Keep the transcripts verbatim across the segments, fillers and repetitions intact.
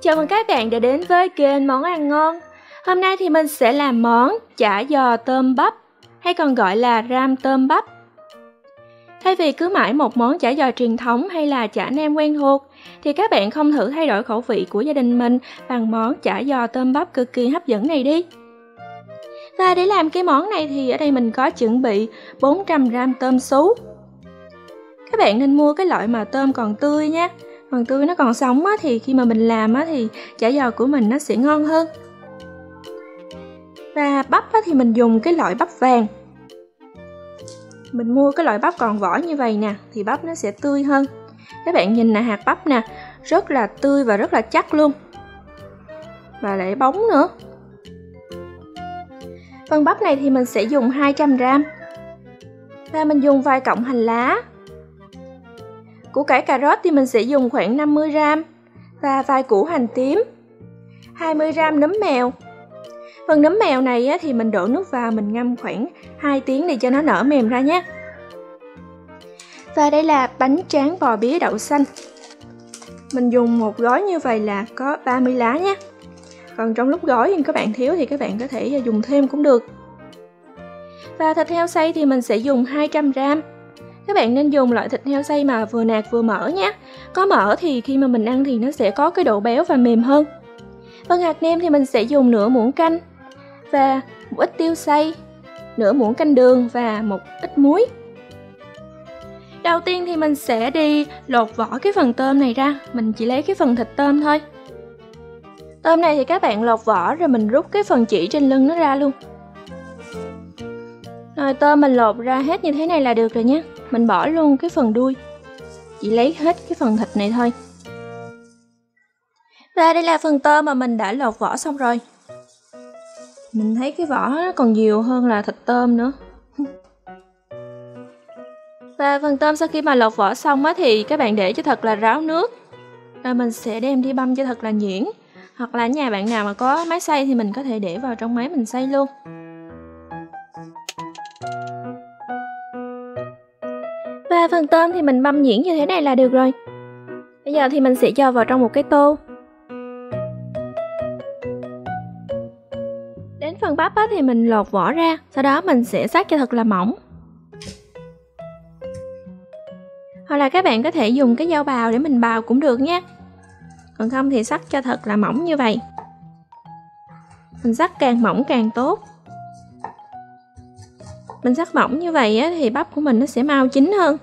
Chào mừng các bạn đã đến với kênh Món Ăn Ngon. Hôm nay thì mình sẽ làm món chả giò tôm bắp, hay còn gọi là ram tôm bắp. Thay vì cứ mãi một món chả giò truyền thống hay là chả nem quen thuộc, thì các bạn không thử thay đổi khẩu vị của gia đình mình bằng món chả giò tôm bắp cực kỳ hấp dẫn này đi. Và để làm cái món này thì ở đây mình có chuẩn bị bốn trăm gam tôm sú. Các bạn nên mua cái loại mà tôm còn tươi nha. Còn tươi nó còn sống á, thì khi mà mình làm á, thì chả giò của mình nó sẽ ngon hơn. Và bắp á, thì mình dùng cái loại bắp vàng. Mình mua cái loại bắp còn vỏ như vậy nè, thì bắp nó sẽ tươi hơn. Các bạn nhìn nè, hạt bắp nè, rất là tươi và rất là chắc luôn. Và lại bóng nữa. Phần bắp này thì mình sẽ dùng hai trăm gam. Và mình dùng vài cọng hành lá. Củ cải cà rốt thì mình sẽ dùng khoảng năm mươi gam. Và vài củ hành tím, hai mươi gam nấm mèo. Phần nấm mèo này á, thì mình đổ nước vào, mình ngâm khoảng hai tiếng để cho nó nở mềm ra nhé. Và đây là bánh tráng bò bía đậu xanh. Mình dùng một gói như vậy là có ba mươi lá nhé. Còn trong lúc gói thì các bạn thiếu thì các bạn có thể dùng thêm cũng được. Và thịt heo xay thì mình sẽ dùng hai trăm gam. Các bạn nên dùng loại thịt heo xay mà vừa nạc vừa mỡ nhé. Có mỡ thì khi mà mình ăn thì nó sẽ có cái độ béo và mềm hơn. Phần hạt nêm thì mình sẽ dùng nửa muỗng canh và một ít tiêu xay, nửa muỗng canh đường và một ít muối. Đầu tiên thì mình sẽ đi lột vỏ cái phần tôm này ra. Mình chỉ lấy cái phần thịt tôm thôi. Tôm này thì các bạn lột vỏ rồi mình rút cái phần chỉ trên lưng nó ra luôn. Rồi tôm mình lột ra hết như thế này là được rồi nhé. Mình bỏ luôn cái phần đuôi, chỉ lấy hết cái phần thịt này thôi. Và đây là phần tôm mà mình đã lột vỏ xong rồi. Mình thấy cái vỏ nó còn nhiều hơn là thịt tôm nữa. Và phần tôm sau khi mà lột vỏ xong á, thì các bạn để cho thật là ráo nước. Rồi mình sẽ đem đi băm cho thật là nhuyễn. Hoặc là nhà bạn nào mà có máy xay thì mình có thể để vào trong máy mình xay luôn. Và phần tôm thì mình băm nhuyễn như thế này là được rồi. Bây giờ thì mình sẽ cho vào trong một cái tô. Đến phần bắp á, thì mình lột vỏ ra. Sau đó mình sẽ xắt cho thật là mỏng. Hoặc là các bạn có thể dùng cái dao bào để mình bào cũng được nhé. Còn không thì xắt cho thật là mỏng như vậy. Mình xắt càng mỏng càng tốt. Mình xắt mỏng như vậy á, thì bắp của mình nó sẽ mau chín hơn.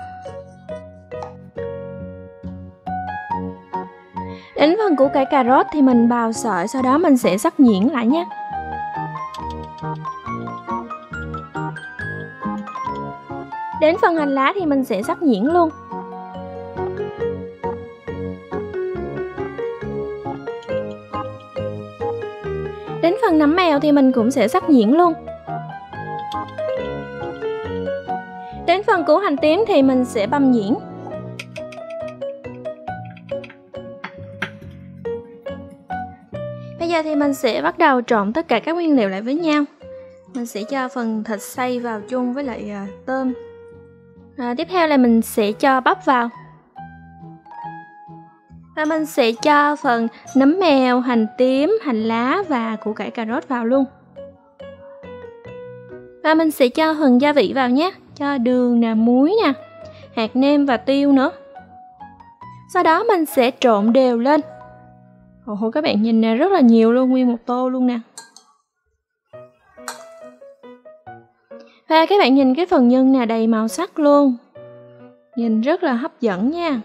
Đến phần củ cải cà rốt thì mình bào sợi, sau đó mình sẽ xắt nhuyễn lại nhé. Đến phần hành lá thì mình sẽ xắt nhuyễn luôn. Đến phần nấm mèo thì mình cũng sẽ xắt nhuyễn luôn. Đến phần củ hành tím thì mình sẽ băm nhuyễn. Bây giờ thì mình sẽ bắt đầu trộn tất cả các nguyên liệu lại với nhau. Mình sẽ cho phần thịt xay vào chung với lại uh, tôm. À, tiếp theo là mình sẽ cho bắp vào. Và mình sẽ cho phần nấm mèo, hành tím, hành lá và củ cải cà rốt vào luôn. Và mình sẽ cho phần gia vị vào nhé. Cho đường nè, muối nè, hạt nêm và tiêu nữa. Sau đó mình sẽ trộn đều lên. Ồ, các bạn nhìn nè, rất là nhiều luôn, nguyên một tô luôn nè. Và các bạn nhìn cái phần nhân nè, đầy màu sắc luôn. Nhìn rất là hấp dẫn nha.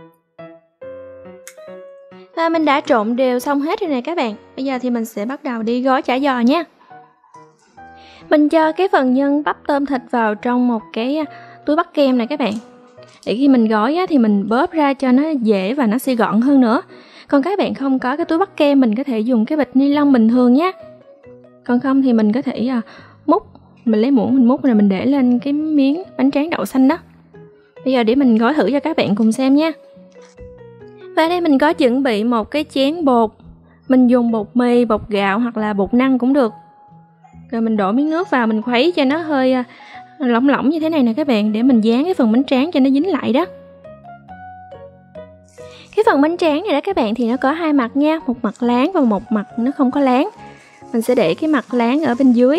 Và mình đã trộn đều xong hết rồi nè các bạn. Bây giờ thì mình sẽ bắt đầu đi gói chả giò nha. Mình cho cái phần nhân bắp tôm thịt vào trong một cái túi bắt kem này các bạn. Để khi mình gói á, thì mình bóp ra cho nó dễ và nó sẽ gọn hơn nữa. Còn các bạn không có cái túi bắt kem, mình có thể dùng cái bịch ni lông bình thường nhé. Còn không thì mình có thể uh, múc. Mình lấy muỗng mình múc rồi mình để lên cái miếng bánh tráng đậu xanh đó. Bây giờ để mình gói thử cho các bạn cùng xem nha. Và đây mình có chuẩn bị một cái chén bột. Mình dùng bột mì, bột gạo hoặc là bột năng cũng được. Rồi mình đổ miếng nước vào, mình khuấy cho nó hơi lỏng lỏng như thế này nè các bạn, để mình dán cái phần bánh tráng cho nó dính lại đó. Cái phần bánh tráng này đó các bạn thì nó có hai mặt nha, một mặt láng và một mặt nó không có láng. Mình sẽ để cái mặt láng ở bên dưới.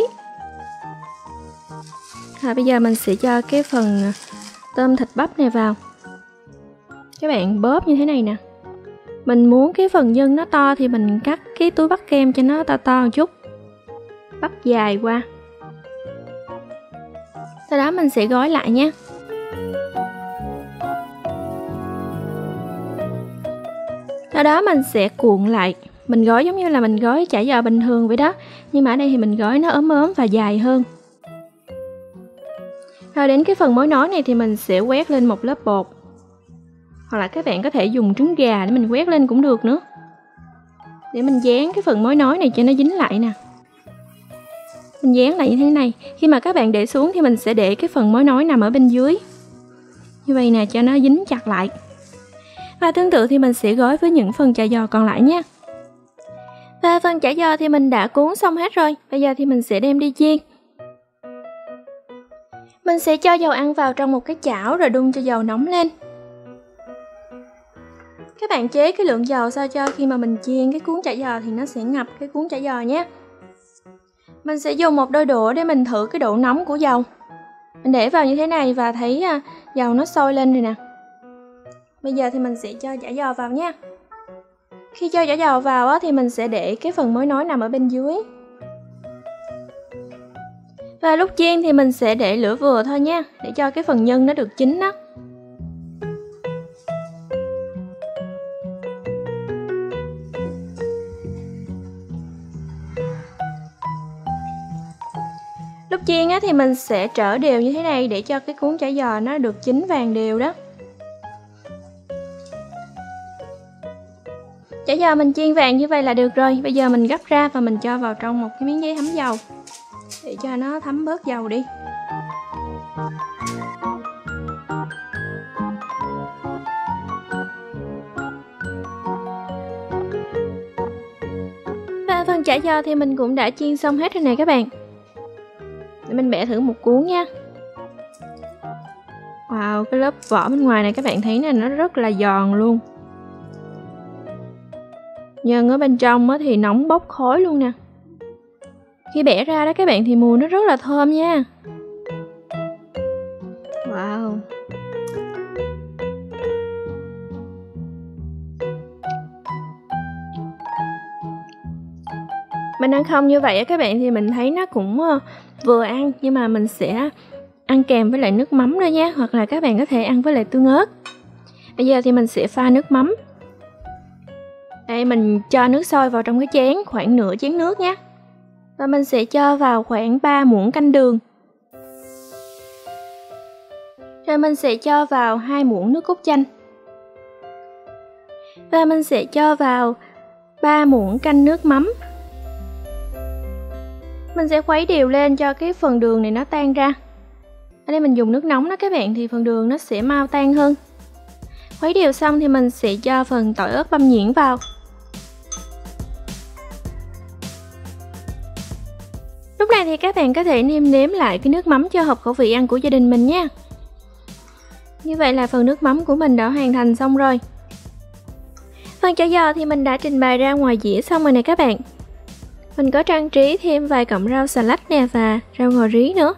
Và bây giờ mình sẽ cho cái phần tôm thịt bắp này vào. Các bạn bóp như thế này nè. Mình muốn cái phần nhân nó to thì mình cắt cái túi bắt kem cho nó to to một chút. Bắt dài qua. Sau đó mình sẽ gói lại nha. Sau đó mình sẽ cuộn lại. Mình gói giống như là mình gói chả giò bình thường vậy đó. Nhưng mà ở đây thì mình gói nó ốm ốm và dài hơn. Rồi đến cái phần mối nối này thì mình sẽ quét lên một lớp bột. Hoặc là các bạn có thể dùng trứng gà để mình quét lên cũng được nữa. Để mình dán cái phần mối nối này cho nó dính lại nè. Mình dán lại như thế này. Khi mà các bạn để xuống thì mình sẽ để cái phần mối nối nằm ở bên dưới. Như vậy nè, cho nó dính chặt lại. Và tương tự thì mình sẽ gói với những phần chả giò còn lại nha. Và phần chả giò thì mình đã cuốn xong hết rồi. Bây giờ thì mình sẽ đem đi chiên. Mình sẽ cho dầu ăn vào trong một cái chảo rồi đun cho dầu nóng lên. Các bạn chế cái lượng dầu sao cho khi mà mình chiên cái cuốn chả giò thì nó sẽ ngập cái cuốn chả giò nhé. Mình sẽ dùng một đôi đũa để mình thử cái độ nóng của dầu. Mình để vào như thế này và thấy à, dầu nó sôi lên rồi nè. Bây giờ thì mình sẽ cho chả giò vào nha. Khi cho chả giò vào á, thì mình sẽ để cái phần mối nối nằm ở bên dưới. Và lúc chiên thì mình sẽ để lửa vừa thôi nha, để cho cái phần nhân nó được chín đó. Lúc chiên á, thì mình sẽ trở đều như thế này để cho cái cuốn chả giò nó được chín vàng đều đó. Chả giò mình chiên vàng như vậy là được rồi. Bây giờ mình gấp ra và mình cho vào trong một cái miếng giấy thấm dầu để cho nó thấm bớt dầu đi. Và phần chả giò thì mình cũng đã chiên xong hết rồi nè các bạn. Để mình bẻ thử một cuốn nha. Wow, cái lớp vỏ bên ngoài này các bạn thấy nè, nó rất là giòn luôn. Nhân ở bên trong thì nóng bốc khói luôn nè. Khi bẻ ra đó các bạn thì mùi nó rất là thơm nha. Wow. Mình ăn không như vậy các bạn thì mình thấy nó cũng vừa ăn, nhưng mà mình sẽ ăn kèm với lại nước mắm thôi nha, hoặc là các bạn có thể ăn với lại tương ớt. Bây giờ thì mình sẽ pha nước mắm. Đây, mình cho nước sôi vào trong cái chén, khoảng nửa chén nước nhé. Và mình sẽ cho vào khoảng ba muỗng canh đường. Rồi mình sẽ cho vào hai muỗng nước cốt chanh. Và mình sẽ cho vào ba muỗng canh nước mắm. Mình sẽ khuấy đều lên cho cái phần đường này nó tan ra. Ở đây mình dùng nước nóng đó các bạn thì phần đường nó sẽ mau tan hơn. Khuấy đều xong thì mình sẽ cho phần tỏi ớt băm nhuyễn vào. Lúc này thì các bạn có thể nêm nếm lại cái nước mắm cho hợp khẩu vị ăn của gia đình mình nha. Như vậy là phần nước mắm của mình đã hoàn thành xong rồi. Phần chả giò thì mình đã trình bày ra ngoài dĩa xong rồi nè các bạn. Mình có trang trí thêm vài cọng rau xà lách nè và rau ngò rí nữa.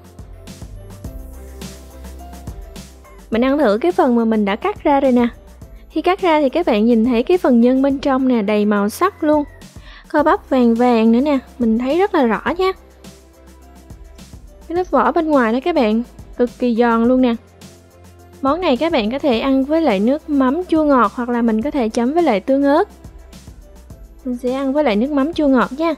Mình ăn thử cái phần mà mình đã cắt ra rồi nè. Khi cắt ra thì các bạn nhìn thấy cái phần nhân bên trong nè, đầy màu sắc luôn. Cơ bắp vàng vàng nữa nè, mình thấy rất là rõ nha. Cái lớp vỏ bên ngoài đó các bạn, cực kỳ giòn luôn nè. Món này các bạn có thể ăn với lại nước mắm chua ngọt hoặc là mình có thể chấm với lại tương ớt. Mình sẽ ăn với lại nước mắm chua ngọt nha.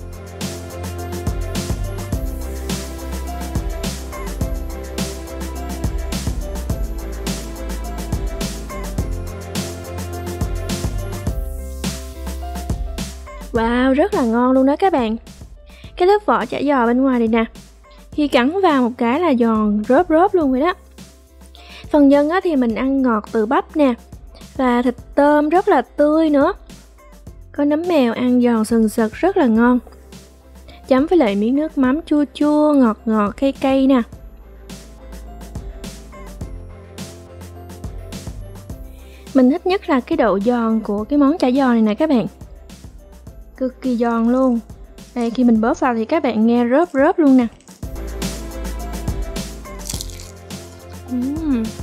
Wow, rất là ngon luôn đó các bạn. Cái lớp vỏ chả giò bên ngoài này nè, khi cắn vào một cái là giòn rớp rớp luôn rồi đó. Phần nhân á thì mình ăn ngọt từ bắp nè. Và thịt tôm rất là tươi nữa. Có nấm mèo ăn giòn sừng sực rất là ngon. Chấm với lại miếng nước mắm chua chua, ngọt ngọt, cay cay nè. Mình thích nhất là cái độ giòn của cái món chả giò này nè các bạn. Cực kỳ giòn luôn. Đây, khi mình bóp vào thì các bạn nghe rớp rớp luôn nè. Uhm.